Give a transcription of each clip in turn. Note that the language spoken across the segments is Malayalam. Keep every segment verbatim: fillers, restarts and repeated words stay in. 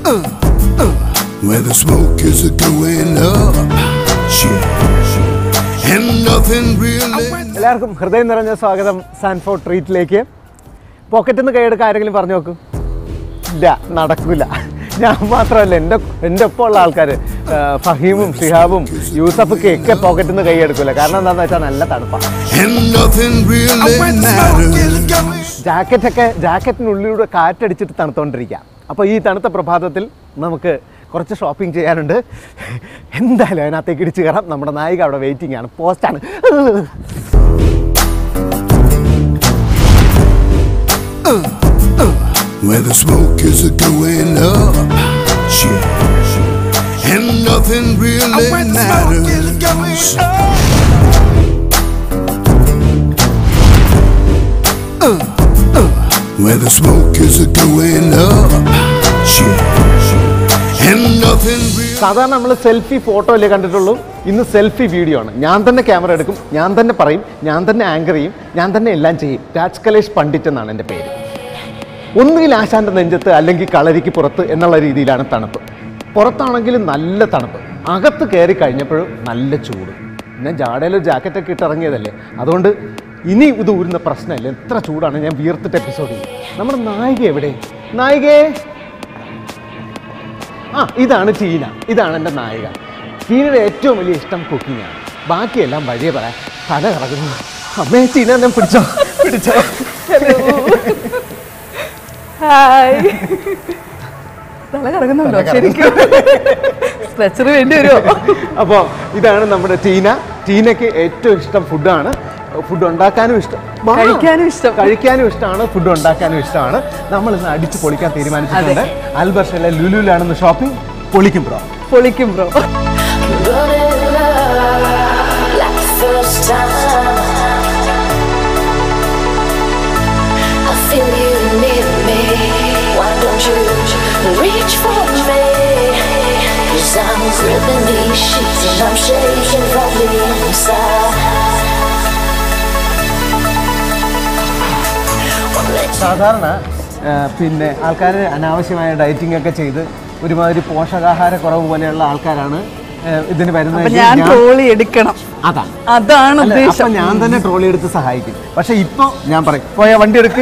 Where the smoke is going up, yeah, and nothing really. എല്ലാവർക്കും ഹൃദയം നിറഞ്ഞ സ്വാഗതം സാൻഫോർഡ് ട്രീറ്റിലേക്ക്. പോക്കറ്റിൽ നിന്ന് കൈയെടുക്കാൻ ആരെങ്കിലും പറഞ്ഞു നോക്കും? ഇല്ല, നടക്കില്ല. ഞാൻ മാത്രമല്ല, എൻ്റെ എൻ്റെ ഒപ്പം ഉള്ള ആൾക്കാർ ഫഹീമും ഷിഹാബും യൂസഫൊക്കെ ഒക്കെ പോക്കറ്റിൽ നിന്ന് കൈയെടുക്കില്ല. കാരണം എന്താണെന്ന് വെച്ചാൽ നല്ല തണുപ്പാണ്. ജാക്കറ്റൊക്കെ ജാക്കറ്റിനുള്ളിലൂടെ കാറ്റടിച്ചിട്ട് തണുത്തോണ്ടിരിക്കുക. അപ്പോൾ ഈ തണുത്ത പ്രഭാതത്തിൽ നമുക്ക് കുറച്ച് ഷോപ്പിംഗ് ചെയ്യാനുണ്ട്. എന്തായാലും അതിനകത്തേക്ക് ഇടിച്ച് കയറാം. നമ്മുടെ നായിക അവിടെ വെയിറ്റിംഗ് ആണ്, പോസ്റ്റാണ്. Where the smoke is going up, yeah, and nothing really matters. Uh, uh, where the smoke is going up, yeah, and nothing really. സാധാരണ നമ്മൾ സെൽഫി ഫോട്ടോ അല്ലേ കണ്ടിട്ടുള്ളൂ. ഇന്ന് സെൽഫി വീഡിയോ ആണ്. ഞാൻ തന്നെ ക്യാമറ എടുക്കും, ഞാൻ തന്നെ പറയും, ഞാൻ തന്നെ ആങ്കർ ചെയ്യും, ഞാൻ തന്നെ എല്ലാം ചെയ്യും. രാജ് കലേഷ് പണ്ഡിറ്റ് എന്നാണ് എൻ്റെ പേര്. ഒന്നുകിൽ ആശാൻ്റെ നെഞ്ചത്ത് അല്ലെങ്കിൽ കളരിക്ക് പുറത്ത് എന്നുള്ള രീതിയിലാണ് തണുപ്പ്. പുറത്താണെങ്കിലും നല്ല തണുപ്പ്, അകത്ത് കയറി കഴിഞ്ഞപ്പോഴും നല്ല ചൂട്. ഞാൻ ജാടയിലൊരു ജാക്കറ്റൊക്കെ ഇട്ടിറങ്ങിയതല്ലേ, അതുകൊണ്ട് ഇനി ഇത് ഊരുന്ന പ്രശ്നമില്ല. എത്ര ചൂടാണ്, ഞാൻ വീർത്തിട്ട് എപ്പിസോഡ് ചെയ്യും. നമ്മുടെ നായിക എവിടെ? നായികേ, ആ ഇതാണ് ടീന, ഇതാണ് എൻ്റെ നായിക. ടീനയുടെ ഏറ്റവും വലിയ ഇഷ്ടം കുക്കിങ്ങാണ്. ബാക്കിയെല്ലാം വഴിയെ പറയാം. തല കറങ്ങുന്നു. അമ്മേ, ടീന ഞാൻ പിടിച്ചോ പിടിച്ചോ. ഹായ്. തല കറങ്ങുന്നുണ്ടോ? ശരിക്കും സ്ട്രെച്ചർ വേണ്ടി വരുമോ? അപ്പോൾ ഇതാണ് നമ്മുടെ ടീന. ടീനയ്ക്ക് ഏറ്റവും ഇഷ്ടം ഫുഡാണ്. ഫുഡ് ഉണ്ടാക്കാനും ഇഷ്ടം, കഴിക്കാനും ഇഷ്ടം കഴിക്കാനും ഇഷ്ടമാണ്, ഫുഡ് ഉണ്ടാക്കാനും ഇഷ്ടമാണ്. നമ്മൾ ഇന്ന് അടിച്ച് പൊളിക്കാൻ തീരുമാനിച്ചിട്ടുണ്ട്. അൽബർഷയിലെ ലുലുലാണെന്ന് ഷോപ്പിംഗ്. പൊളിക്കും ബ്രോ, പൊളിക്കും bro. Reach for me, 'cause I'm gripping these sheets and I'm shaking from the inside. സാധാരണ പിന്നെ ആൾക്കാർ അനാവശ്യമായ ഡയറ്റിംഗ് ഒക്കെ ചെയ്ത് ഒരുമാതിരി പോഷകാഹാര കുറവ് പോലെയുള്ള ആൾക്കാരാണ് ഇതിന് വരുന്നത്. ഞാൻ ട്രോളി എടുക്കണം, അതാണ് അതാണ് ഉദ്ദേശം. ഞാൻ തന്നെ ട്രോളി എടുത്ത് സഹായിക്കും. പക്ഷെ ഇപ്പൊ ഞാൻ പറയും, പോയാ വണ്ടി എടുക്ക്.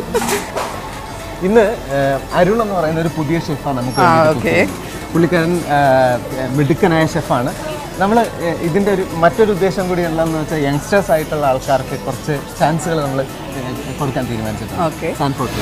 ഇന്ന് അരുൺ എന്ന് പറയുന്ന ഒരു പുതിയ ഷെഫാണ് നമുക്ക്. പുള്ളിക്കാരൻ മിടുക്കനായ ഷെഫാണ്. നമ്മൾ ഇതിൻ്റെ ഒരു മറ്റൊരു ഉദ്ദേശം കൂടി ഉള്ളതെന്ന് വെച്ചാൽ യങ്സ്റ്റേഴ്സ് ആയിട്ടുള്ള ആൾക്കാർക്ക് കുറച്ച് ചാൻസുകൾ നമ്മൾ കൊടുക്കാൻ തീരുമാനിച്ചിട്ടുണ്ട്. സാൻഫോർഡ്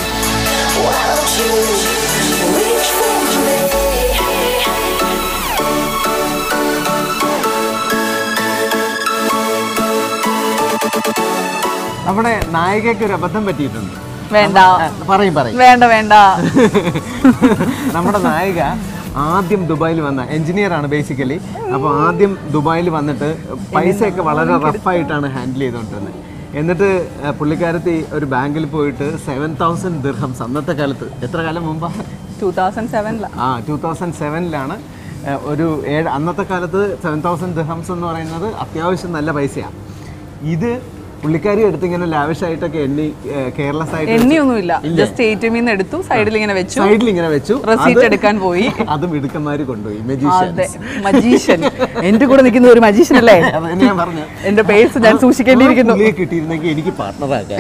നമ്മുടെ നായികയ്ക്ക് ഒരു അബദ്ധം പറ്റിയിട്ടുണ്ട്. വേണ്ട പറയും പറയും വേണ്ട വേണ്ട. നമ്മുടെ നായിക ആദ്യം ദുബായിൽ വന്ന എഞ്ചിനീയർ ആണ് ബേസിക്കലി. അപ്പോൾ ആദ്യം ദുബായിൽ വന്നിട്ട് പൈസയൊക്കെ വളരെ റഫായിട്ടാണ് ഹാൻഡിൽ ചെയ്തുകൊണ്ടിരുന്നത്. എന്നിട്ട് പുള്ളിക്കാരത്തി ഒരു ബാങ്കിൽ പോയിട്ട് സെവൻ തൗസൻഡ് ദിർഹംസ്, അന്നത്തെ കാലത്ത് എത്ര കാലം മുമ്പാണ്? ടൂ തൗസൻഡ് സെവനിലാണ്. ആ ടൂ തൗസൻഡ് സെവനിലാണ് ഒരു ഏഴ് അന്നത്തെ കാലത്ത് സെവൻ തൗസൻഡ് ദിർഹംസ് എന്ന് പറയുന്നത് അത്യാവശ്യം നല്ല പൈസയാണ്. ഇത് പുള്ളിക്കാരി എടുത്ത് ഇങ്ങനെ ലാവിഷായിട്ടൊക്കെ എണ്ണി കെയർലെസ് ആയിട്ട് എണ്ണിയൊന്നുമില്ല, ജസ്റ്റ് എടിഎമ്മിൽ നിന്ന് എടുത്തു, സൈഡിൽ ഇങ്ങനെ വെച്ചു, സൈഡിൽ ഇങ്ങനെ വെച്ചു, റെസീറ്റ് എടുക്കാൻ പോയി. അതും മിടുക്കന്മാര് കൊണ്ടുപോയി. മജീഷ്യൻ എന്റെ കൂടെ നിൽക്കുന്ന ഒരു മജീഷ്യൻ അല്ലേ? ഞാൻ പറഞ്ഞു, എന്റെ പേഴ്സ് ഞാൻ സൂക്ഷിക്കേണ്ടിയിരിക്കുന്നു. കിട്ടിയിരുന്നെങ്കിൽ എനിക്ക് പാർട്ട്ണറാക്കാം.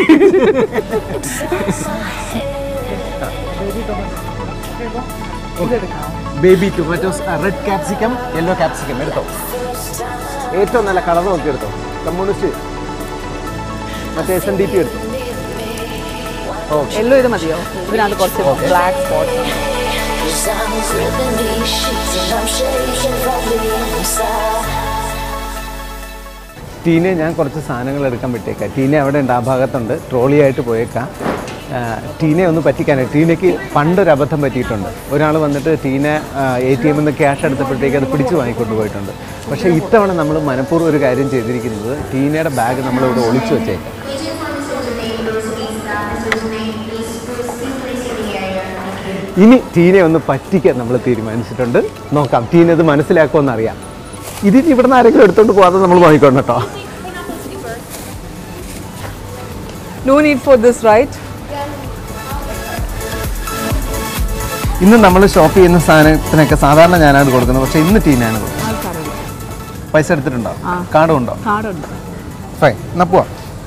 Baby tomatoes, red capsicum, yellow capsicum എടുത്തോ. ഏറ്റവും നല്ല കളർ നോക്കി എടുത്തോ. കമ്മ്യൂണിസ്റ്റ് മറ്റേ എസ് എൻ ഡി പി എടുത്തു. യെല്ലോ ഇത് മതിയോ? ഇതിനകത്ത് കുറച്ച് ബ്ലാക്ക് സ്പോട്ട്. ടീനെ ഞാൻ കുറച്ച് സാധനങ്ങൾ എടുക്കാൻ പറ്റിയേക്കാം. ടീനെ അവിടെ ഉണ്ട്, ആ ഭാഗത്തുണ്ട്, ട്രോളിയായിട്ട് പോയേക്കാം. ടീനെ ഒന്ന് പറ്റിക്കാനായി. ടീനയ്ക്ക് പണ്ടൊരു അബദ്ധം പറ്റിയിട്ടുണ്ട്. ഒരാൾ വന്നിട്ട് ടീന എ ടി എമ്മിൽ നിന്ന് ക്യാഷ് എടുത്തപ്പോഴത്തേക്ക് അത് പിടിച്ച് വാങ്ങിക്കൊണ്ട് പോയിട്ടുണ്ട്. പക്ഷേ ഇത്തവണ നമ്മൾ മനഃപൂർവ്വം ഒരു കാര്യം ചെയ്തിരിക്കുന്നത്, ടീനയുടെ ബാഗ് നമ്മളിവിടെ ഒളിച്ചു വെച്ചേക്കാം. ഇനി ടീനെ ഒന്ന് പറ്റിക്കാൻ നമ്മൾ തീരുമാനിച്ചിട്ടുണ്ട്. നോക്കാം ടീന ഇത് മനസ്സിലാക്കുമെന്നറിയാം. ഇതിന് ഇവിടുന്ന് ആരെങ്കിലും എടുത്തോണ്ട് പോകാതെ നമ്മൾ വാങ്ങിക്കണം കേട്ടോ. No need for this, right? ഇന്ന് നമ്മൾ ഷോപ്പ് ചെയ്യുന്ന സാധനത്തിനൊക്കെ സാധാരണ ഞാനാണ് കൊടുക്കുന്നത്, പക്ഷെ ഇന്ന് ടീനാണ് കൊടുക്കുന്നത്. പൈസ എടുത്തിട്ടുണ്ടോ? കാർഡും ഉണ്ടോ? കാർഡുണ്ട്. ഫൈൻ, എന്നാ പോവാ.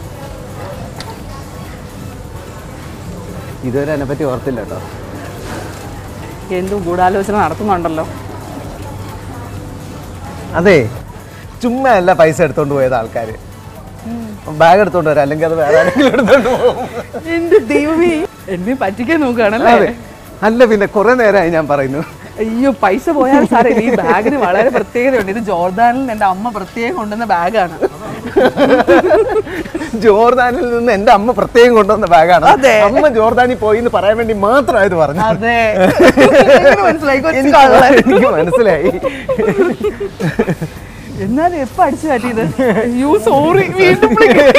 ഇതുവരെ അതിനെ പറ്റി ഓർത്തില്ല കേട്ടോ. എന്തും ഗൂഢാലോചന നടത്തുന്നുണ്ടല്ലോ. അതെ, ചുമ്മാ അല്ല പൈസ എടുത്തോണ്ട് പോയത് ആൾക്കാർ. ബാഗ് എടുത്തോണ്ട് വരാം, അല്ലെങ്കിൽ അത് വേറെ ആരെങ്കിലും എടുത്തോണ്ട് പോകും. എന്റെ ദൈവമേ, എന്നെ പറ്റിക്കാൻ നോക്കുകയാണല്ലേ? അല്ല പിന്നെ കുറെ നേരമായി ഞാൻ പറയുന്നു. അയ്യോ, പൈസ പോയാൽ സാറേ ഈ ബാഗിന് വളരെ പ്രത്യേകതയുണ്ട്. ഇത് ജോർദാനിൽ എൻ്റെ അമ്മ പ്രത്യേകം കൊണ്ടുവന്ന ബാഗാണ്. ജോർദാനിൽ നിന്ന് എന്റെ അമ്മ പ്രത്യേകം കൊണ്ടുവന്ന ബാഗാണ്. അമ്മ ജോർദാനിൽ പോയി എന്ന് പറയാൻ വേണ്ടി മാത്രമായത് പറഞ്ഞു. അതെ, മനസ്സിലായി, എനിക്ക് മനസ്സിലായി. എന്നാലും എപ്പോ അടിച്ചു കാട്ടിയത്? You sorry. വീണ്ടും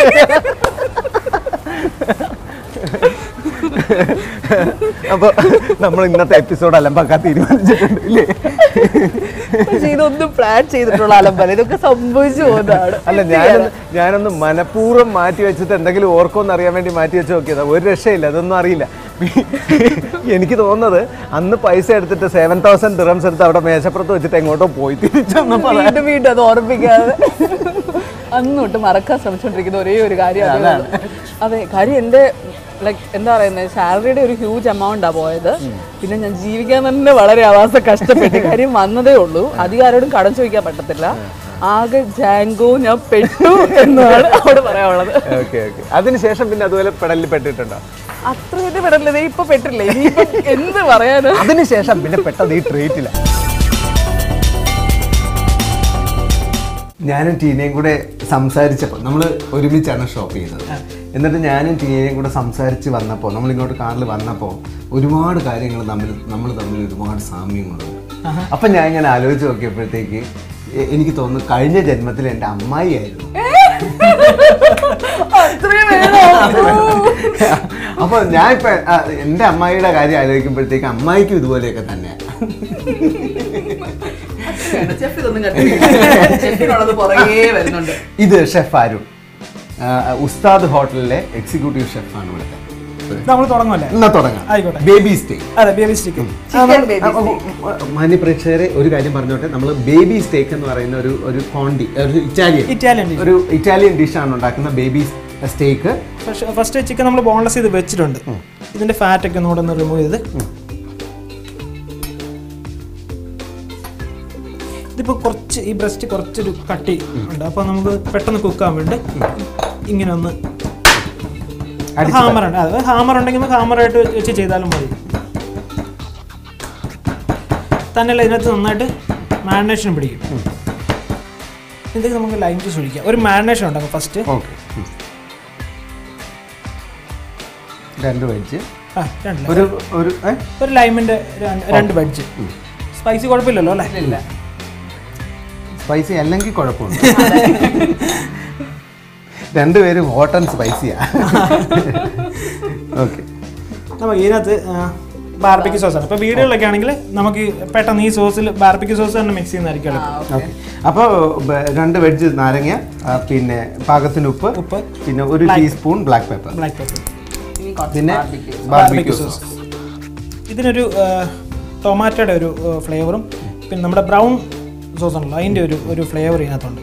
അപ്പൊ നമ്മൾ ഇന്നത്തെ എപ്പിസോഡ് അലമ്പാക്കാൻ തീരുമാനിച്ചിട്ടുണ്ട് ഇല്ലേ? പക്ഷെ ഇതൊന്നും പ്ലാൻ ചെയ്തിട്ടുള്ള അലമ്പല്ല, ഇതൊക്കെ സംഭവിച്ചു പോകുന്നതാണ്. അല്ല, ഞാനൊന്ന് ഞാനൊന്ന് മനഃപൂർവ്വം മാറ്റി വെച്ചിട്ട് എന്തെങ്കിലും ഓർക്കോന്ന് അറിയാൻ വേണ്ടി മാറ്റി വെച്ച് നോക്കിയതാ. ഒരു രക്ഷയില്ല, അതൊന്നും അറിയില്ല. എനിക്ക് തോന്നുന്നത് അന്ന് പൈസ എടുത്തിട്ട് സെവൻ തൗസൻഡ് ദിറംസ് എടുത്ത് അവിടെ മേശപ്പുറത്ത് വെച്ചിട്ട് എങ്ങോട്ടോ പോയി തിരിച്ചൊന്നും വീണ്ടും വീണ്ടും അത് ഓർമ്മിക്കാതെ അന്ന് തൊട്ട് മറക്കാൻ ശ്രമിച്ചുകൊണ്ടിരിക്കുന്ന ഒരേ ഒരു കാര്യം അതാണ്. അതെ, കാര്യം എൻ്റെ ലൈക്ക് എന്താ പറയുന്നത്, സാലറിയുടെ ഒരു ഹ്യൂജ് എമൗണ്ടാ പോയത്. പിന്നെ ഞാൻ ജീവിക്കാൻ തന്നെ വളരെ ആവാസ കഷ്ടപ്പെട്ടു. കാര്യം വന്നതേ ഉള്ളൂ, അധികം ആരോടും കടം ചോദിക്കാൻ പറ്റത്തില്ല. ആകെ ജാങ്കോ ഞാൻ പെട്ടു എന്നാണ് അവിടെ പറയാനുള്ളത്. അതിനുശേഷം പിന്നെ അതുപോലെ പെടലിൽ പെട്ടിട്ടുണ്ടോ? അത്ര വലിയ പെടല്ലേ, ഇപ്പൊ പെട്ടില്ലേ, ഇനിയിപ്പം എന്ത് പറയാന്. അതിനുശേഷം പിന്നെ പെട്ടത് ഈ ട്രീറ്റില്ല. ഞാനും ടീനയും കൂടെ സംസാരിച്ചപ്പോൾ നമ്മൾ ഒരുമിച്ചാണ് ഷോപ്പ് ചെയ്തത്. എന്നിട്ട് ഞാനും ടീനയും കൂടെ സംസാരിച്ച് വന്നപ്പോൾ, നമ്മൾ ഇങ്ങോട്ട് കാറിൽ വന്നപ്പോൾ ഒരുപാട് കാര്യങ്ങൾ തമ്മിൽ നമ്മൾ തമ്മിൽ ഒരുപാട് സാമ്യങ്ങളുണ്ട്. അപ്പം ഞാൻ ഇങ്ങനെ ആലോചിച്ച് നോക്കിയപ്പോഴത്തേക്ക് എനിക്ക് തോന്നുന്നു കഴിഞ്ഞ ജന്മത്തിൽ എൻ്റെ അമ്മായി ആയിരുന്നു. അപ്പോൾ ഞാൻ ഇപ്പം എൻ്റെ അമ്മായിയുടെ കാര്യം ആലോചിക്കുമ്പോഴത്തേക്ക് അമ്മായിക്കും ഇതുപോലെയൊക്കെ തന്നെയാണ്. ഇത് ഷെഫ് അരുൺ, ഉസ്താദ് ഹോട്ടലിലെ എക്സിക്യൂട്ടീവ് ഷെഫാണ് ഇവിടുത്തെ. നമ്മൾ തുടങ്ങുമല്ലേ? എന്നാ തുടങ്ങാം. Baby steak. അതെ, ബേബി സ്റ്റേക്ക്. മാന്യ പ്രേക്ഷകരെ ഒരു കാര്യം പറഞ്ഞോട്ടെ, നമ്മൾ ബേബി സ്റ്റേക്ക് എന്ന് പറയുന്ന ഒരു ഒരു കോണ്ടി ഒരു ഇറ്റാലിയൻ ഇറ്റാലിയൻ ഒരു ഇറ്റാലിയൻ ഡിഷാണ് ഉണ്ടാക്കുന്ന ബേബി സ്റ്റേക്ക്. ഫസ്റ്റ് ചിക്കൻ നമ്മൾ ബോൺലെസ് ചെയ്ത് വെച്ചിട്ടുണ്ട്. ഇതിന്റെ ഫാറ്റ് ഒക്കെ ഒന്നുകൂടെ ഒന്ന് റിമൂവ് ചെയ്ത്, ഇതിപ്പോൾ കുറച്ച് ഈ ബ്രസ്റ്റ് കുറച്ചൊരു കട്ടി ഉണ്ട്. അപ്പോൾ നമുക്ക് പെട്ടെന്ന് കുക്കാൻ വേണ്ടി ഇങ്ങനെ ഒന്ന് ഹാമർ ഉണ്ട്. അതായത് ഹാമർ ഉണ്ടെങ്കിൽ നമുക്ക് ഹാമറായിട്ട് വെച്ച് ചെയ്താലും മതി. തന്നെയല്ല, ഇതിനകത്ത് നന്നായിട്ട് മാരിനേഷൻ പിടിക്കും. ഇതൊക്കെ നമുക്ക് ലൈം ജ്യൂസ് ഒഴിക്കാം. ഒരു മാരിനേഷൻ ഉണ്ടാകും ഫസ്റ്റ്. രണ്ട് വെജ്, ഒരു ഒരു ലൈമിന്റെ രണ്ട് വെജ്. സ്പൈസി കുഴപ്പമില്ലല്ലോ അല്ലേ? ഇല്ല, സ്പൈസി അല്ലെങ്കിൽ കുഴപ്പമില്ല. രണ്ടുപേരും ഹോട്ട് ആൻഡ് സ്പൈസിയാ. ഓക്കെ, നമുക്ക് ഇതിനകത്ത് ബാർബിക്യൂ സോസാണ്. ഇപ്പോൾ വീടുകളിലൊക്കെ ആണെങ്കിൽ നമുക്ക് പെട്ടെന്ന് ഈ സോസിൽ ബാർബിക്യൂ സോസ് തന്നെ മിക്സ് ചെയ്യുന്നതായിരിക്കും. ഓക്കെ, അപ്പോൾ രണ്ട് വെജ് നാരങ്ങ, പിന്നെ പാകത്തിന് ഉപ്പ് ഉപ്പ് പിന്നെ ഒരു teaspoon black pepper black pepper പിന്നെ ബാർബിക്യൂ സോസ്. ഇതിനൊരു ടൊമാറ്റോയുടെ ഒരു ഫ്ലേവറും പിന്നെ നമ്മുടെ ബ്രൗൺ സോസ് ആണല്ലോ അതിൻ്റെ ഒരു ഒരു ഫ്ലേവർ ഇതിനകത്തുണ്ട്.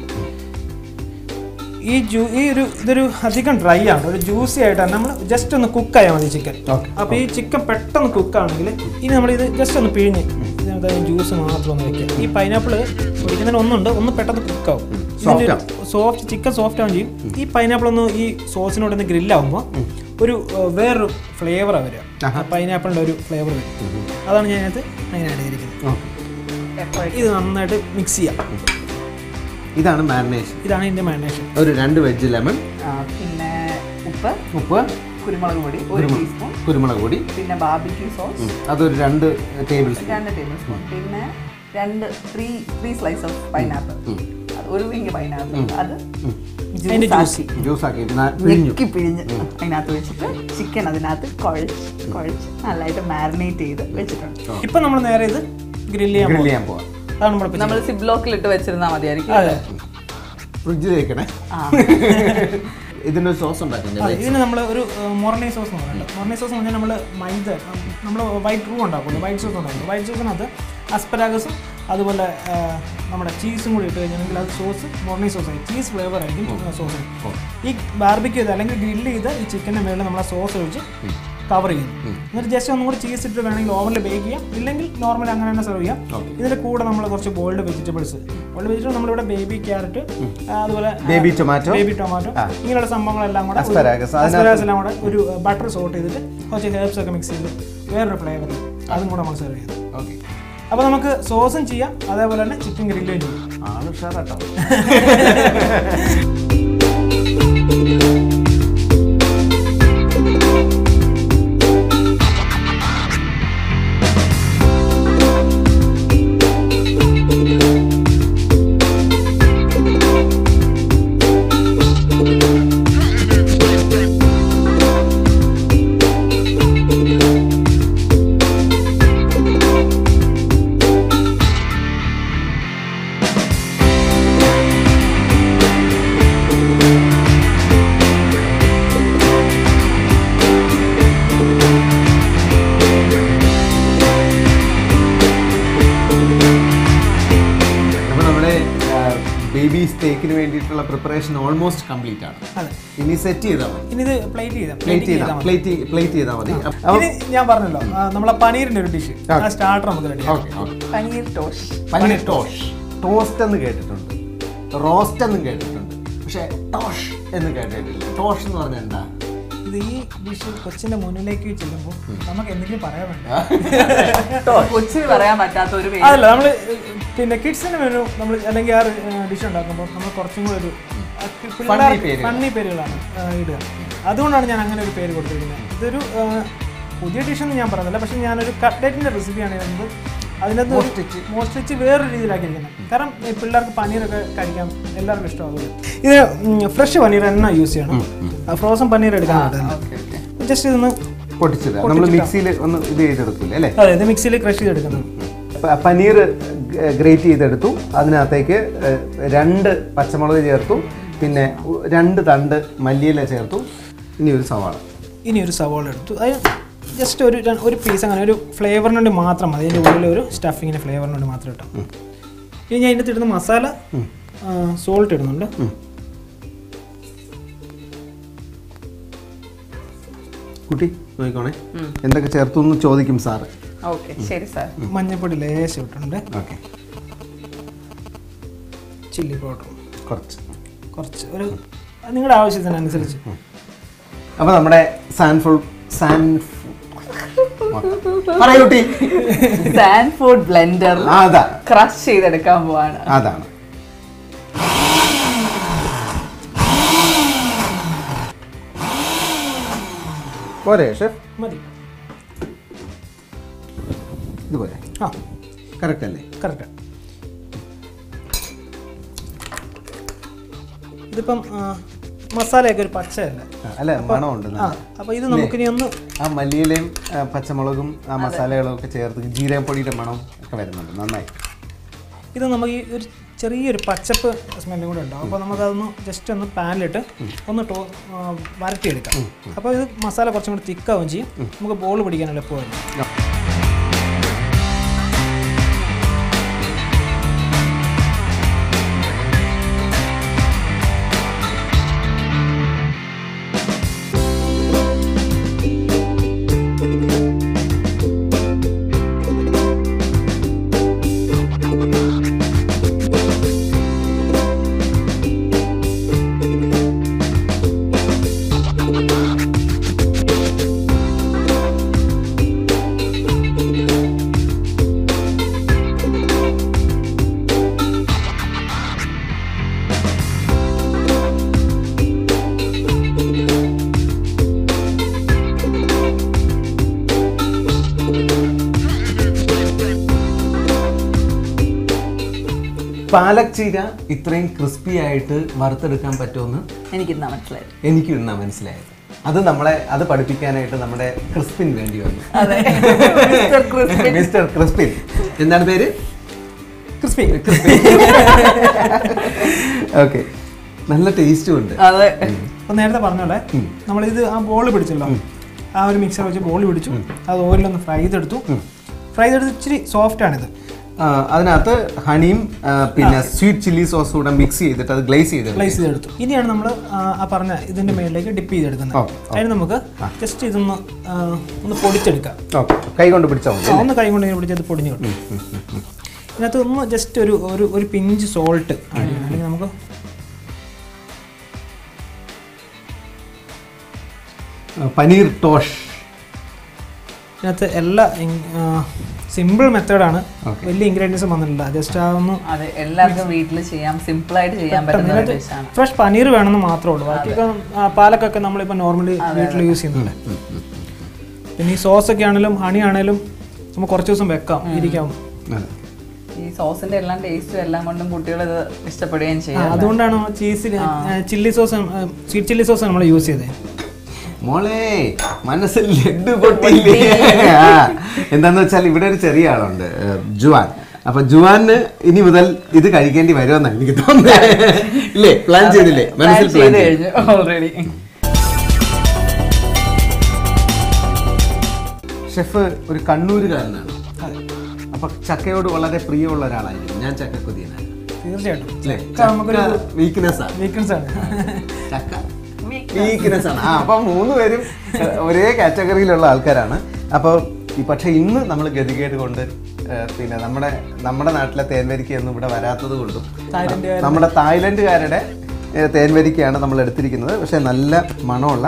ഈ ജ്യൂ ഈ ഒരു ഇതൊരു അധികം ഡ്രൈ ആണ്, ഒരു ജ്യൂസി ആയിട്ടാണ്. നമ്മൾ ജസ്റ്റ് ഒന്ന് കുക്കായാൽ മതി ചിക്കൻ. അപ്പോൾ ഈ ചിക്കൻ പെട്ടെന്ന് കുക്കാണെങ്കിൽ ഇനി നമ്മളിത് ജസ്റ്റ് ഒന്ന് പിഴിഞ്ഞ് ഇതിനകത്ത് ജ്യൂസ് മാത്രം ഒന്ന് വെക്കുക. ഈ പൈനാപ്പിൾ ഒഴിക്കുന്നതിന് ഒന്നുണ്ട്, ഒന്ന് പെട്ടെന്ന് കുക്കാവും, സോഫ്റ്റ് ചിക്കൻ സോഫ്റ്റ് ആവും ചെയ്യും. ഈ പൈനാപ്പിൾ ഒന്ന് ഈ സോസിനോട് ഒന്ന് ഗ്രില്ലാവുമ്പോൾ ഒരു വേറൊരു ഫ്ലേവറാണ് വരിക. പൈനാപ്പിളിൻ്റെ ഒരു ഫ്ലേവർ വരും. അതാണ് ഞാൻ അതിനകത്ത് അങ്ങനെ ആഡ് ചെയ്തിരിക്കുന്നത്. ഇത് നന്നായിട്ട് മിക്സ് ചെയ്യാം. ഇതാണ് മാരിനേഷൻ. ഇതാണ് ഇതിന്റെ മാരിനേഷൻ. ഒരു രണ്ട് വെജ് ലെമൺ, പിന്നെ ഉപ്പ് ഉപ്പ് കുരുമുളക് പൊടി ഒരു ടീസ്പൂൺ, കുരുമുളക് പൊടി പിന്നെ ബാർബിക്യൂ സോസ് അതൊരു രണ്ട് ടേബിൾ സ്പൂൺ രണ്ട് ടേബിൾ സ്പൂൺ പിന്നെ രണ്ട് three three slice of pineapple, ഒരു റിംഗ് പൈനാപ്പിൾ, അത് ജ്യൂസ് ആക്കി ഞെക്കി പിഴിഞ്ഞ് അതിനകത്ത് വെച്ചിട്ട് ചിക്കൻ അതിനകത്ത് കുഴച്ച് കുഴച്ച് നല്ലതായിട്ട് മാരിനേറ്റ് ചെയ്ത് വെച്ചിട്ടുണ്ട്. ഇപ്പൊ നമ്മൾ നേരെ ഇത് ഗ്രില്ല് ചെയ്യാൻ ഗ്രില്ല് ചെയ്യാൻ പോവാം. നമ്മൾ സിബ് ലോക്കിൽ ഇട്ട് വെച്ചിരുന്നാൽ മതിയായിരിക്കും. ഫ്രിഡ്ജിൽ വെക്കണേ. ഇതിനൊരു സോസ് ഉണ്ടാക്കുന്നത്? ഇതിന് നമ്മൾ ഒരു മൊറണി സോസ് എന്ന് പറയുന്നത്. മൊറണി സോസ് എന്ന് പറഞ്ഞാൽ നമ്മൾ മൈദ നമ്മൾ വൈറ്റ് റൂ ഉണ്ടാക്കുമല്ലോ, വൈറ്റ് സോസ് ഉണ്ടാക്കുമല്ലോ. വൈറ്റ് സോസിനകത്ത് അസ്പരാഗസും അതുപോലെ നമ്മുടെ ചീസും കൂടി ഇട്ട് കഴിഞ്ഞാൽ അത് സോസ് മൊറണി സോസ് ആയി, ചീസ് ഫ്ലേവർ ആയിരിക്കും സോസ്. ഈ ബാർബിക്യൂ ചെയ്ത് അല്ലെങ്കിൽ ഗ്രില്ല് ചെയ്ത് ഈ ചിക്കൻ്റെ മേളിൽ നമ്മൾ ആ സോസ് ഒഴിച്ച് കവർ ചെയ്യും. എന്നിട്ട് ജസ്റ്റ് ഒന്നും കൂടി ചീസ് ഇട്ട് വേണമെങ്കിൽ ഓവനിൽ ബേക്ക് ചെയ്യാം, ഇല്ലെങ്കിൽ നോർമലി അങ്ങനെ തന്നെ സെർവ് ചെയ്യാം. ഇതിൻ്റെ കൂടെ നമ്മൾ കുറച്ച് ബോൾഡ് വെജിറ്റബിൾസ് ബോൾഡ് വെജിറ്റബിൾ നമ്മളിവിടെ ബേബി ക്യാരറ്റ്, അതുപോലെ ബേബി ടൊമാറ്റോ ബേബി ടൊമാറ്റോ ഇങ്ങനെയുള്ള സംഭവങ്ങളെല്ലാം കൂടെ അസ്പരാഗസ് എല്ലാം കൂടെ ഒരു ബട്ടർ സോട്ട് ചെയ്തിട്ട് കുറച്ച് ഹെർബ്സ് ഒക്കെ മിക്സ് ചെയ്ത് വേറൊരു ഫ്ലേവർ അതും കൂടെ നമ്മൾ സെർവ് ചെയ്യും. ഓക്കെ, അപ്പോൾ നമുക്ക് സോസും ചെയ്യാം, അതേപോലെ തന്നെ ചിക്കൻ ഗ്രില്ലും ചെയ്യാം. ആണ് ഉഷാറാട്ടോ. ബേബി സ്റ്റേക്കിന് വേണ്ടിയിട്ടുള്ള പ്രിപ്പറേഷൻ ഓൾമോസ്റ്റ് കംപ്ലീറ്റ് ആണ്. ഇനി സെറ്റ് ചെയ്താൽ മതി. ഇനി ഇത് പ്ലേറ്റ് ചെയ്താൽ പ്ലേറ്റ് ചെയ്താൽ പ്ലേറ്റ് പ്ലേറ്റ് ചെയ്താൽ മതി. ഇനി ഞാൻ പറഞ്ഞല്ലോ നമ്മളെ പനീറിന്റെ ഒരു ഡിഷ് സ്റ്റാർട്ടർ നമുക്ക് റെഡി. പനീർ ടോസ്റ്റ്. പനീർ ടോഷ്. ടോസ്റ്റ് എന്ന് കേട്ടിട്ടുണ്ട്, റോസ്റ്റ് എന്നും കേട്ടിട്ടുണ്ട്, പക്ഷെ ടോഷ് എന്ന് കേട്ടിട്ടില്ല. ടോഷ് എന്ന് പറഞ്ഞാൽ എന്താ? ഇത് ഈ ഡിഷ് കൊച്ചിന്റെ മുന്നിലേക്ക് ചെല്ലുമ്പോൾ നമുക്ക് എന്തെങ്കിലും പറയാൻ വേണ്ട, കൊച്ചിന് പറയാൻ പറ്റാത്ത ഒരു പേര്. അതല്ല നമ്മൾ പിന്നെ കിഡ്സിന് മെനു നമ്മൾ അല്ലെങ്കിൽ ആ ഡിഷ് ഉണ്ടാക്കുമ്പോൾ നമ്മൾ കുറച്ചും കൂടെ ഒരു ഫണ്ണി പേരുകളാണ് ഇടുക. അതുകൊണ്ടാണ് ഞാൻ അങ്ങനെ ഒരു പേര് കൊടുത്തിരിക്കുന്നത്. ഇതൊരു പുതിയ ഡിഷെന്ന് ഞാൻ പറയുന്നില്ല, പക്ഷെ ഞാനൊരു കട്ട്ലറ്റിൻ്റെ റെസിപ്പിയാണ് ഇടുന്നത്. അതിനകത്ത് മോസ്റ്റിച്ച് വേറൊരു രീതിയിലാക്കിയിരിക്കുന്നത്. കാരണം ഈ പിള്ളേർക്ക് പനീറൊക്കെ കഴിക്കാൻ എല്ലാവർക്കും ഇഷ്ടമാകും. ഇത് ഫ്രഷ് പനീർ എണ്ണ യൂസ് ചെയ്യണം, ഫ്രോസൺ പനീർ എടുക്കാൻ പറ്റില്ല. ജസ്റ്റ് ഇതൊന്ന് പൊട്ടിച്ചത് നമ്മൾ മിക്സിയിൽ ഒന്ന് ഇത് ചെയ്തെടുക്കില്ല അല്ലേ? അതെ, ഇത് മിക്സിയിൽ ക്രഷ് ചെയ്തെടുക്കുന്നത്. പനീർ ഗ്രേറ്റ് ചെയ്തെടുത്തു, അതിനകത്തേക്ക് രണ്ട് പച്ചമുളക് ചേർത്തു, പിന്നെ രണ്ട് തണ്ട് മല്ലിയില ചേർത്തു, ഇനി ഒരു സവാള ഇനി ഒരു സവാള എടുത്തു. അത് ജസ്റ്റ് ഒരു ഒരു പീസ് അങ്ങനെ ഒരു ഫ്ലേവറിന് വേണ്ടി മാത്രം മതി. അതിൻ്റെ ഉള്ളിൽ ഒരു സ്റ്റഫിങ്ങിൻ്റെ ഫ്ലേവറിന് വേണ്ടി മാത്രം ഇട്ടാൽ. ഇനി ഞാൻ അതിൻ്റെ ഇടുന്ന മസാല സോൾട്ട് ഇടുന്നുണ്ട്. കുട്ടി നോക്കിക്കോണേ എന്തൊക്കെ ചേർത്തു എന്ന് ചോദിക്കും സാറ്. ഓക്കെ, ശരി സാർ. മഞ്ഞൾപ്പൊടി ലേശം ഇട്ടിട്ടുണ്ട്. ഓക്കെ, ചില്ലി പൗഡർ കുറച്ച് കുറച്ച് ഒരു നിങ്ങളുടെ ആവശ്യത്തിനനുസരിച്ച്. അപ്പോൾ നമ്മുടെ സാൻഫുൾ സാൻ പറയൂട്ടി സാൻഫുഡ് ബ്ലെൻഡർ അതാ ക്രഷ് ചെയ്തെടുക്കാൻ പോവാണ്. അതാണ് പോരെ ഷെഫ്? മതി. ഇതുപോലെ ആ കറക്റ്റ് അല്ലേ? കറക്റ്റ്. ഇതിപ്പം മസാലയൊക്കെ ഒരു പച്ചയല്ല, അല്ല മണമുണ്ട്. അപ്പോൾ ഇത് നമുക്കിനി ഒന്ന് ആ മല്ലിയിലയും പച്ചമുളകും ആ മസാലകളും ഒക്കെ ചേർത്ത് ജീരകപ്പൊടിയുടെ മണം ഒക്കെ വരുന്നുണ്ട് നന്നായി. ഇത് നമുക്ക് ഈ ഒരു ചെറിയൊരു പച്ചപ്പ് സ്മെല്ലും കൂടെ ഉണ്ടാവും. അപ്പോൾ നമുക്കതൊന്ന് ജസ്റ്റ് ഒന്ന് പാനിലിട്ട് ഒന്ന് ടോ വരട്ടിയെടുക്കാം. അപ്പോൾ ഇത് മസാല കുറച്ചും കൂടി തിക്കാവുകയും ചെയ്യും, നമുക്ക് ബോൾ പിടിക്കാൻ എളുപ്പമായിരിക്കും. പാലക് ചീര ഇത്രയും ക്രിസ്പി ആയിട്ട് വറുത്തെടുക്കാൻ പറ്റുമെന്ന് എനിക്ക് ഇന്നാ മനസ്സിലായത്. എനിക്ക് ഇന്നാ മനസ്സിലായത്. അത് നമ്മളെ അത് പഠിപ്പിക്കാനായിട്ട് നമ്മുടെ ക്രിസ്പിൻ വേണ്ടി വന്നു. Mister Crispin. എന്താണ് പേര്? ക്രിസ്പി. ഓക്കെ, നല്ല ടേസ്റ്റും ഉണ്ട്. അതെ, അപ്പോൾ നേരത്തെ പറഞ്ഞോളെ നമ്മളിത് ആ ബോൾ പിടിച്ചല്ലോ, ആ ഒരു മിക്സർ വെച്ച് ബോൾ പിടിച്ചു, അത് ഓയിലൊന്ന് ഫ്രൈ ചെയ്തെടുത്തു. ഫ്രൈ ചെയ്തെടുത്ത് ഇച്ചിരി സോഫ്റ്റാണിത്. അതിനകത്ത് ഹണിയും പിന്നെ സ്വീറ്റ് ചില്ലി സോസും കൂടെ മിക്സ് ചെയ്തിട്ട് അത് ഗ്ലേസ് ചെയ്ത് ഗ്ലേസ് ചെയ്തെടുത്തു. ഇനിയാണ് നമ്മൾ ആ പറഞ്ഞ ഇതിൻ്റെ മേളിലേക്ക് ഡിപ്പ് ചെയ്തെടുക്കുന്നത്. അതിന് നമുക്ക് ജസ്റ്റ് ഇതൊന്ന് ഒന്ന് പൊടിച്ചെടുക്കാം. കൈ കൊണ്ട് പിടിച്ചാൽ മതി. ഒന്ന് കൈ കൊണ്ട് ഇങ്ങനെ പിടിച്ചത് പൊടിഞ്ഞു കിട്ടും. ഇതിനകത്ത് ഒന്ന് ജസ്റ്റ് ഒരു ഒരു ഒരു പിഞ്ച് സോൾട്ട് അല്ലെങ്കിൽ നമുക്ക് പനീർ ടോഷ്. ഇതിനകത്ത് എല്ലാ സിമ്പിൾ മെത്തേഡാണ്, വലിയ ഇൻഗ്രീഡിയൻസ് വന്നിട്ടില്ല. ജസ്റ്റ് ആ ഒന്ന് എല്ലാവർക്കും വീട്ടിൽ ചെയ്യാം, സിമ്പിൾ ആയിട്ട് ചെയ്യാൻ പറ്റുന്ന ഫ്രഷ് പനീർ വേണമെന്ന് മാത്രമേ ഉള്ളൂ. ബാക്കിയൊക്കെ പാലക്കൊക്കെ നമ്മളിപ്പോൾ നോർമലി വീട്ടിൽ യൂസ് ചെയ്യുന്നുണ്ട്. പിന്നെ ഈ സോസൊക്കെ ആണെങ്കിലും ഹണി ആണെങ്കിലും നമുക്ക് കുറച്ച് ദിവസം വെക്കാം, ഇരിക്കാം. ഈ സോസിന്റെ എല്ലാം ടേസ്റ്റും എല്ലാം കൊണ്ടും കുട്ടികൾ ഇത് ഇഷ്ടപ്പെടുകയും ചെയ്യും. അതുകൊണ്ടാണ് cheese chilli sauce sweet chilli sauce നമ്മൾ യൂസ് ചെയ്തത്. മോളെ മനസ്സിൽ ലഡ്ഡു പൊട്ടിയില്ലേ? എന്താന്ന് വെച്ചാൽ ഇവിടെ ഒരു ചെറിയ ആളുണ്ട്, ജുവാൻ. അപ്പൊ ജുവാന് ഇനി മുതൽ ഇത് കഴിക്കേണ്ടി വരുമെന്നാണ് എനിക്ക് തോന്നുന്നത്. ഇല്ലേ, പ്ലാൻ ചെയ്തില്ലേ? മനസ്സിൽ പ്ലാൻ ചെയ്തു ഓൾറെഡി. ഷെഫ് ഒരു കണ്ണൂരുകാരനാണ്. അപ്പൊ ചക്കയോട് വളരെ പ്രിയമുള്ള ഒരാളായിരിക്കും. ഞാൻ ചക്കക്കൊതിയനാണ്. തീർച്ചയായിട്ടും വീക്ക്നെസ് ആണ്. വീക്ക്നെസ് ആണ് ചക്ക വീക്ക്നെസ് ആണ്. ആ അപ്പം മൂന്ന് പേരും ഒരേ കാറ്റഗറിയിലുള്ള ആൾക്കാരാണ്. അപ്പോൾ പക്ഷെ ഇന്ന് നമ്മൾ ഗതികേട് കൊണ്ട് പിന്നെ നമ്മുടെ നമ്മുടെ നാട്ടിലെ തേൻവരിക്കയൊന്നും ഇവിടെ വരാത്തത് കൊണ്ടും നമ്മുടെ തായ്ലൻഡുകാരുടെ തേൻവരിക്കയാണ് നമ്മൾ എടുത്തിരിക്കുന്നത്. പക്ഷെ നല്ല മണമുള്ള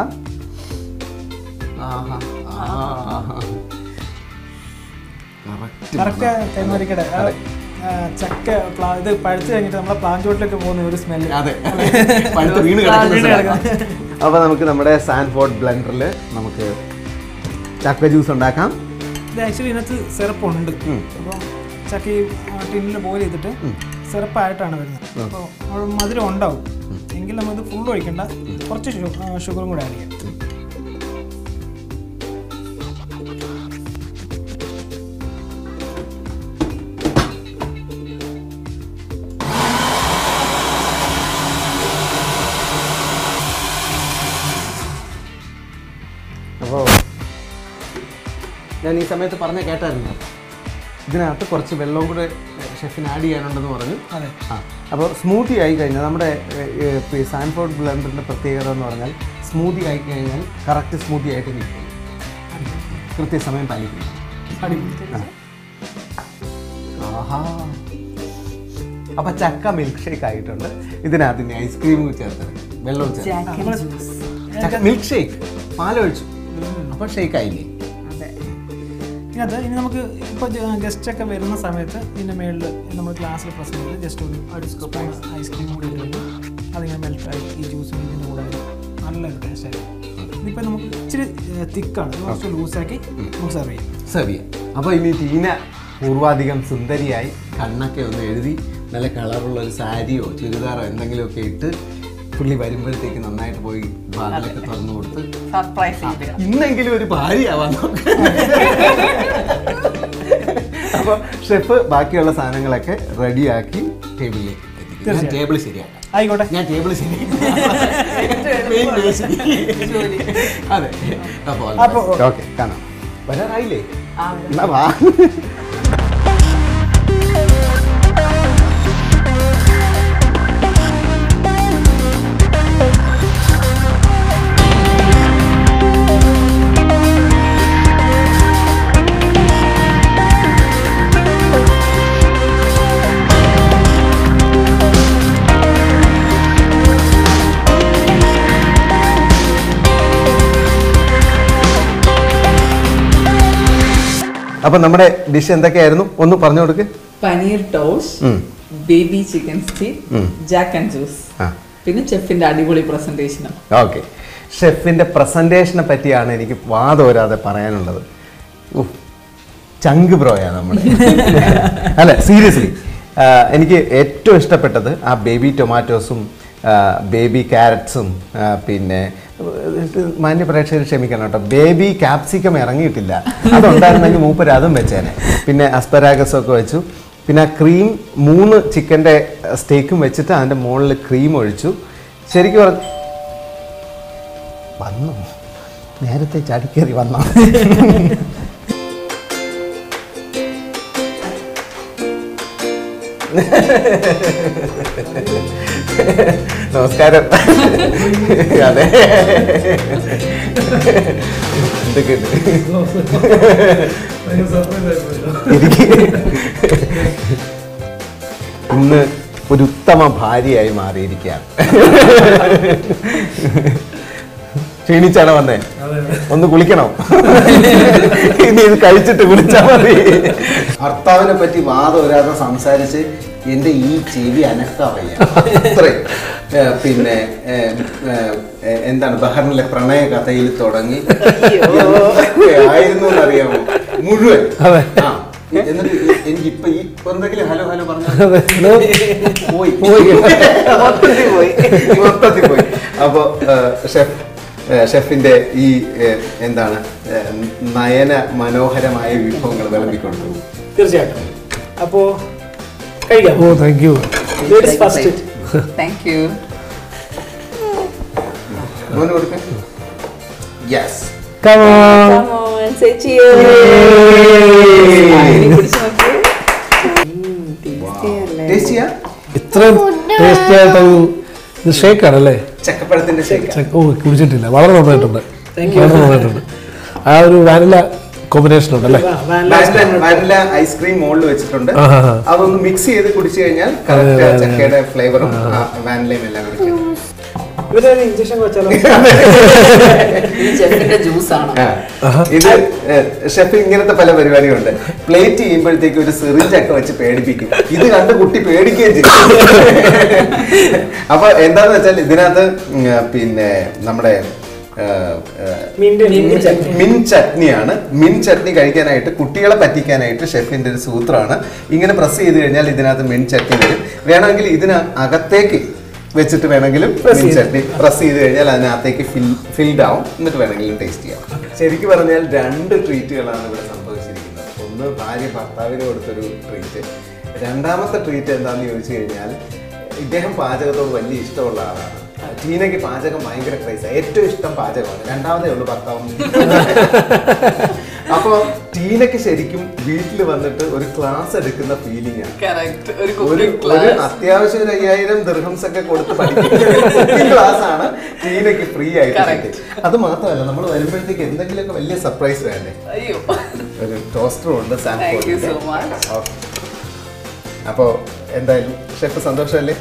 തേൻവരിക്കയുടെ ചക്ക ഇത് പഴുത്ത് കഴിഞ്ഞിട്ട് നമ്മളെ പ്ലാഞ്ചോട്ടിലേക്ക് പോകുന്ന ഒരു സ്മെല്ല്. അതെ, പഴുത്ത് വീണ് കിടക്കുന്ന. അപ്പോൾ നമുക്ക് നമ്മുടെ സാൻഫോർഡ് ബ്ലെൻഡറിൽ നമുക്ക് ചക്ക ജ്യൂസ് ഉണ്ടാക്കാം. ഇത് ആക്ച്വലി ഇതിനകത്ത് സിറപ്പുണ്ട്. അപ്പോൾ ചക്ക ഈ ടിന്നിൽ ബോയിൽ ചെയ്തിട്ട് സിറപ്പായിട്ടാണ് വരുന്നത്. അപ്പോൾ മധുരം ഉണ്ടാവും. എങ്കിൽ നമ്മളിത് ഫുൾ ഒഴിക്കണ്ട, കുറച്ച് ഷുഗറും കൂടെ ആഡ് ചെയ്യാം. അപ്പോൾ ഞാൻ ഈ സമയത്ത് പറഞ്ഞ കേട്ടായിരുന്നു, ഇതിനകത്ത് കുറച്ച് വെള്ളവും കൂടെ ഷെഫിന് ആഡ് ചെയ്യാനുണ്ടെന്ന് പറഞ്ഞു. അതെ. ആ അപ്പോൾ സ്മൂത്തി ആയി കഴിഞ്ഞാൽ നമ്മുടെ സാൻഫോർഡ് ബ്ലെൻഡറിൻ്റെ പ്രത്യേകത എന്ന് പറഞ്ഞാൽ സ്മൂത്തി ആയി കഴിഞ്ഞാൽ കറക്റ്റ് സ്മൂത്തി ആയിട്ട് നിൽക്കും, കൃത്യസമയം പാലിക്കും. ആഹാ, അപ്പോൾ ചക്ക മിൽക്ക് ഷേക്ക് ആയിട്ടുണ്ട്. ഇതിനകത്ത് ഇനി ഐസ്ക്രീം ചേർത്തത്, വെള്ളം ചേർത്ത് മിൽക്ക് ഷേക്ക്, പാലൊഴിച്ചു, അപ്പോൾ ഷേക്ക് ആയില്ലേ? അത് ഇനി നമുക്ക് ഇപ്പോൾ ഗസ്റ്റൊക്കെ വരുന്ന സമയത്ത് ഇതിൻ്റെ മേളിൽ നമ്മൾ ഗ്ലാസ്സിൽ പ്രസ് ചെയ്ത് ജസ്റ്റ് ഒരു ഒരു സ്കൂപ്പ് ഐസ്ക്രീം കൂടി ഇട്ട് അതിങ്ങനെ മെൽറ്റായി ഈ ജ്യൂസും ഇതിൻ്റെ കൂടെ നല്ലൊരു ടേസ്റ്റായിരിക്കും. ഇതിപ്പോൾ നമുക്ക് ഇച്ചിരി തിക്കാണ്, കുറച്ച് ലൂസാക്കി നമുക്ക് സെർവ് ചെയ്യാം സെർവ് ചെയ്യാം അപ്പോൾ ഇനി ടീന പൂർവാധികം സുന്ദരിയായി കണ്ണൊക്കെ ഒന്ന് എഴുതി നല്ല കളറുള്ള ഒരു സാരിയോ ചുരിദാറോ എന്തെങ്കിലുമൊക്കെ ഇട്ട് പുള്ളി വരുമ്പോഴത്തേക്ക് നന്നായിട്ട് പോയി വാതിലൊക്കെ തുറന്നു കൊടുത്ത് ഇന്നെങ്കിലും ഒരു ഭാര്യയാവാൻ നോക്ക്. അപ്പോൾ ഷെഫ് ബാക്കിയുള്ള സാധനങ്ങളൊക്കെ റെഡിയാക്കി ടേബിളിലേക്ക് എത്തിക്കും. ടേബിൾ ശരിയാക്കാം. ആയിക്കോട്ടെ, ഞാൻ ടേബിൾ ശരി. അതെ, അപ്പോൾ ഓക്കെ കാണാം. വരാറായില്ലേ? എന്നാ വാ. അപ്പൊ നമ്മുടെ ഡിഷ് എന്തൊക്കെയായിരുന്നു ഒന്ന് പറഞ്ഞു കൊടുക്ക്. Paneer toast, baby chicken steak, jack and juice, പിന്നെ ഷെഫിന്റെ അടിപൊളി പ്രസന്റേഷനും. ഓക്കെ, ഷെഫിന്റെ പ്രസന്റേഷനെ പറ്റിയാണ് എനിക്ക് വാദോരാതെ പറയാനുള്ളത്. ചങ്ക് ബ്രോയാ നമ്മുടെ. അല്ല, സീരിയസ്ലി എനിക്ക് ഏറ്റവും ഇഷ്ടപ്പെട്ടത് ആ ബേബി ടൊമാറ്റോസും ബേബി ക്യാരറ്റ്സും പിന്നെ മാന്യ പ്രേക്ഷകർ ക്ഷമിക്കണം കേട്ടോ, ബേബി ക്യാപ്സിക്കം ഇറങ്ങിയിട്ടില്ല, അതുണ്ടായിരുന്നെങ്കിൽ മൂപ്പര് അതും വെച്ചേനെ. പിന്നെ അസ്പരാഗസ് ഒക്കെ വെച്ചു. പിന്നെ ക്രീം മൂന്ന് ചിക്കൻ്റെ സ്റ്റേക്കും വെച്ചിട്ട് അതിൻ്റെ മുകളിൽ ക്രീം ഒഴിച്ചു. ശരിക്കും പറഞ്ഞു വന്നു നേരത്തെ ചാടിക്കേറി വന്നോ? നമസ്കാരം. അതെ, എന്തൊക്കെയുണ്ട്? ഇന്ന് ഒരു ഉത്തമ ഭാര്യയായി മാറിയിരിക്കുകയാണ്. ക്ഷീണിച്ചാണോ വന്നേ? ഒന്ന് കുളിക്കണോ? ഇനി ഇത് കഴിച്ചിട്ട് കുളിച്ചാൽ മതി. ഭർത്താവിനെ പറ്റി വാദം സംസാരിച്ച് എന്റെ ഈ ചെവി അനക്കാൻ വയ്യ. അത്രയും പിന്നെ എന്താണ് ബഹറിനിലെ പ്രണയ കഥയിൽ തുടങ്ങി ആയിരുന്നു എന്നറിയാമോ മുഴുവൻ. എന്നിട്ട് എനിക്ക് ഇപ്പൊ ഈ എന്തെങ്കിലും ഹലോ ഹലോ പറഞ്ഞു പോയി പോയി മൊത്തത്തിൽ പോയി മൊത്തത്തിൽ പോയി. അപ്പൊ ഷെഫ് ഷെഫിന്റെ ഈ എന്താണ് നയന മനോഹരമായ വിഭവങ്ങൾ വിളമ്പിക്കൊണ്ടു. തീർച്ചയായിട്ടും. അപ്പോ കഴിക്കാം. Oh thank you. Ladies first. Thank you. മോന് കൊടുക്കാൻ. Yes. Come on. Come on, say cheers. ടേസ്റ്റിയാ? ഇത്രയും ടേസ്റ്റി ആയിട്ടൊരു ഇത് ഷേക്കാണല്ലേ? ചക്കപ്പഴത്തിന്റെ ഷേക്ക്. ഓ കുടിച്ചിട്ടില്ല. വളരെ നന്നായിട്ടുണ്ട്. വളരെ നന്നായിട്ടുണ്ട്. ആ ഒരു വാനില കോമ്പിനേഷൻ ഉണ്ടല്ലേ? വാനില ഐസ്ക്രീം മുകളിൽ വെച്ചിട്ടുണ്ട്. അതൊന്ന് മിക്സ് ചെയ്ത് കുടിച്ചു കഴിഞ്ഞാൽ ചക്കയുടെ ഫ്ലേവറും വാനിലയും എല്ലാം കിട്ടും. ഇഞ്ചക്ഷൻ വെച്ചാലോ? ജ്യൂസാണ് ഇത്. ഷെഫ് ഇങ്ങനത്തെ പല പരിപാടിയുണ്ട്. പ്ലേറ്റ് ചെയ്യുമ്പോഴത്തേക്ക് ഒരു സിറിഞ്ചൊക്കെ വെച്ച് പേടിപ്പിക്കും. ഇത് കണ്ട് കുട്ടി പേടിക്കുകയും ചെയ്യും. അപ്പൊ എന്താന്ന് വെച്ചാൽ ഇതിനകത്ത് പിന്നെ നമ്മുടെ മിൻ ചട്നിയാണ്. മിൻ ചട്നി കഴിക്കാനായിട്ട് കുട്ടികളെ പറ്റിക്കാനായിട്ട് ഷെഫിന്റെ ഒരു സൂത്രമാണ്. ഇങ്ങനെ പ്രസ് ചെയ്ത് കഴിഞ്ഞാൽ ഇതിനകത്ത് മിൻ ചട്നി വരും. വേണമെങ്കിൽ ഇതിന് അകത്തേക്ക് വെച്ചിട്ട് വേണമെങ്കിലും മിൻ ചട്നി പ്രസ് ചെയ്ത് കഴിഞ്ഞാൽ അതിനകത്തേക്ക് ഫിൽ ഫിൽഡ് ആവും. എന്നിട്ട് വേണമെങ്കിലും ടേസ്റ്റ് ചെയ്യാം. ശരിക്കും പറഞ്ഞാൽ രണ്ട് ട്രീറ്റുകളാണ് ഇവിടെ സംഭവിച്ചിരിക്കുന്നത്. ഒന്ന് ഭാര്യ ഭർത്താവിന് കൊടുത്തൊരു ട്രീറ്റ്. രണ്ടാമത്തെ ട്രീറ്റ് എന്താണെന്ന് ചോദിച്ചു കഴിഞ്ഞാൽ ഇദ്ദേഹം പാചകത്തോട് വലിയ ഇഷ്ടമുള്ള ആളാണ്. ടീനയ്ക്ക് പാചകം ഭയങ്കര ക്രൈസാണ്. ഏറ്റവും ഇഷ്ടം പാചകമാണ്. രണ്ടാമതേ ഉള്ളൂ ഭർത്താവും. അപ്പൊ ടീനയ്ക്ക് ശരിക്കും വീട്ടിൽ വന്നിട്ട് ഒരു ക്ലാസ് എടുക്കുന്ന ഫീലിംഗ് ആണ്. ഒരു അത്യാവശ്യം ഒരു അയ്യായിരം ദിർഹംസ് ഒക്കെ കൊടുത്ത് പഠിക്കുന്ന ക്ലാസ് ആണ് ടീനയ്ക്ക് ഫ്രീ ആയിട്ട്. അത് മാത്രമല്ല നമ്മൾ വരുമ്പോഴത്തേക്ക് എന്തെങ്കിലുമൊക്കെ വലിയ സർപ്രൈസ് വേണ്ടേ? ഒരു ടോസ്റ്ററും ഉണ്ട്. അപ്പോ എന്തായാലും ഷെഫ് സന്തോഷമല്ലേ?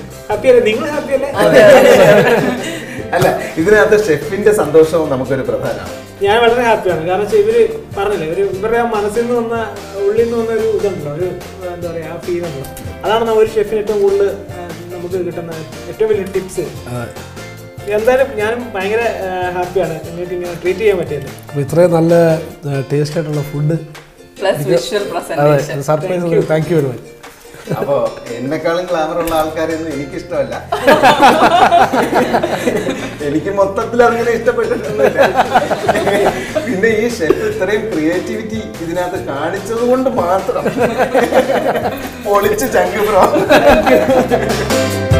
അല്ല, ഇതിനകത്ത് ഷെഫിന്റെ സന്തോഷവും നമുക്കൊരു പ്രധാനമാണ്. ഞാൻ വളരെ ഹാപ്പിയാണ്. കാരണം ഇവര് പറഞ്ഞില്ലേ, ഒരു ഇവരുടെ മനസ്സിൽ നിന്ന് വന്ന ഉള്ളിൽ നിന്ന് വന്ന ഒരു ഇതുണ്ടല്ലോ, ഒരു എന്താ പറയാ ആ ഫീൽ ഉണ്ടല്ലോ. അതാണ് ഒരു ഷെഫിന് ഏറ്റവും കൂടുതൽ നമുക്ക് കിട്ടുന്ന ഏറ്റവും വലിയ ടിപ്സ്. എന്തായാലും ഞാനും ഭയങ്കര ഹാപ്പിയാണ് നിങ്ങൾക്ക് ഇങ്ങനെ ട്രീറ്റ് ചെയ്യാൻ പറ്റിയത്. അപ്പോൾ ഇത്രയും നല്ല ടേസ്റ്റ് ആയിട്ടുള്ള food surprise. Thank you very much. അപ്പോ എന്നെക്കാളും ഗ്ലാമറുള്ള ആൾക്കാരെയൊന്നും എനിക്കിഷ്ടമല്ല. എനിക്ക് മൊത്തത്തിൽ അങ്ങനെ ഇഷ്ടപ്പെട്ടിട്ടൊന്നുമില്ല. പിന്നെ ഈ ഷെഫ് ഇത്രയും ക്രിയേറ്റിവിറ്റി ഇതിനകത്ത് കാണിച്ചത് കൊണ്ട് മാത്രം പൊളിച്ച് ചങ്ക് ബ്രോ.